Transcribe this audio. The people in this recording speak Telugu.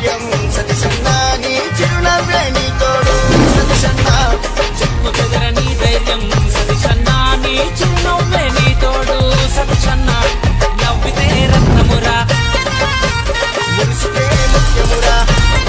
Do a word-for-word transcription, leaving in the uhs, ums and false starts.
ధైర్యం సతీషన్న నీ చిరునవ్వే నీ తోడు సతీషన్న చెక్కు చెదరని ధైర్యం సతీషన్న నీ చిరునవ్వే నీ తోడు సతీషన్న నవ్వితే రత్నమురా మురిసితే ముత్యమురా